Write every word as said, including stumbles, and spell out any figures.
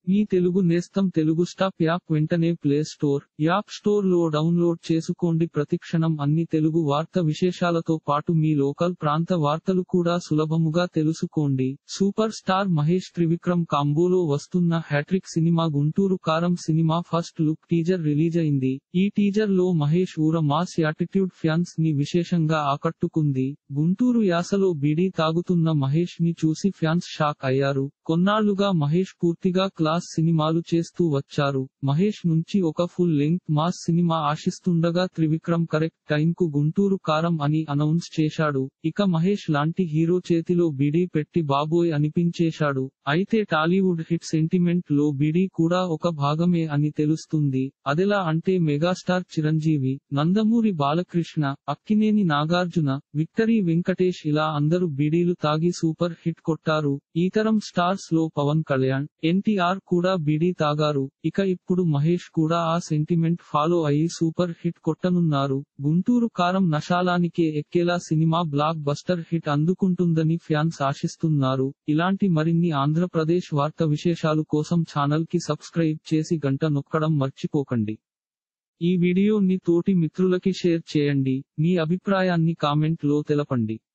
మీ తెలుగు నేస్తం Telugu stop app వెంటనే play store, app store లో డౌన్లోడ్ చేసుకోండి. ప్రతిక్షణం అన్ని తెలుగు వార్త విశేషాలతో పాటు మీ లోకల్ ప్రాంత వార్తలు కూడా సులభముగా తెలుసుకోండి. సూపర్ స్టార్ మహేష్ త్రివిక్రమ్ కాంబోలో వస్తున్న hat trick cinema Guntur Karam cinema first look teaser release అయింది. ఈ టీజర్ లో మహేష్ ఊర మాస్ యాటిట్యూడ్ ఫ్యాన్స్ ని విశేషంగా ఆకట్టుకుంది. గుంటూరు యాసలో బీడీ తాగుతున్న మహేష్ ని చూసి ఫ్యాన్స్ షాక్ అయ్యారు. కొన్నాళ్లుగా మహేష్ పూర్తిగా క్లాస్ సినిమాలు చేస్తూ వచ్చారు. మహేష్ నుంచి ఒక ఫుల్ లెంగ్త్ మాస్ సినిమా ఆశిస్తుండగా త్రివిక్రమ్ కరెక్ట్ టైం కు గుంటూరు కారం అని అనౌన్స్ చేశాడు. ఇక మహేష్ లాంటి హీరో చేతిలో బీడీ పెట్టి బాబోయ్ అనిపించేశాడు. అయితే టాలీవుడ్ హిట్ సెంటిమెంట్ లో బీడీ కూడా ఒక భాగమే అని తెలుస్తుంది. అదెలా అంటే మెగాస్టార్ చిరంజీవి, నందమూరి బాలకృష్ణ, అక్కినేని నాగార్జున, విక్టరీ వెంకటేష్ ఇలా అందరూ బీడీలు తాగి సూపర్ హిట్ కొట్టారు. ఈ తరం స్టార్స్ లో పవన్ కళ్యాణ్, ఎన్టీఆర్ కూడా బీడీ తాగారు. ఇక ఇప్పుడు మహేష్ కూడా ఆ సెంటిమెంట్ ఫాలో అయ్యి సూపర్ హిట్ కొట్టనున్నారు. గుంటూరు కారం నషాలానికే ఎక్కేలా సినిమా బ్లాక్ బస్టర్ హిట్ అందుకుంటుందని ఫ్యాన్స్ ఆశిస్తున్నారు. ఇలాంటి మరిన్ని ఆంధ్రప్రదేశ్ వార్త విశేషాలు కోసం ఛానల్ కి సబ్స్క్రైబ్ చేసి గంట నొక్కడం మర్చిపోకండి. ఈ వీడియోని తోటి మిత్రులకి షేర్ చేయండి. మీ అభిప్రాయాన్ని కామెంట్ లో తెలపండి.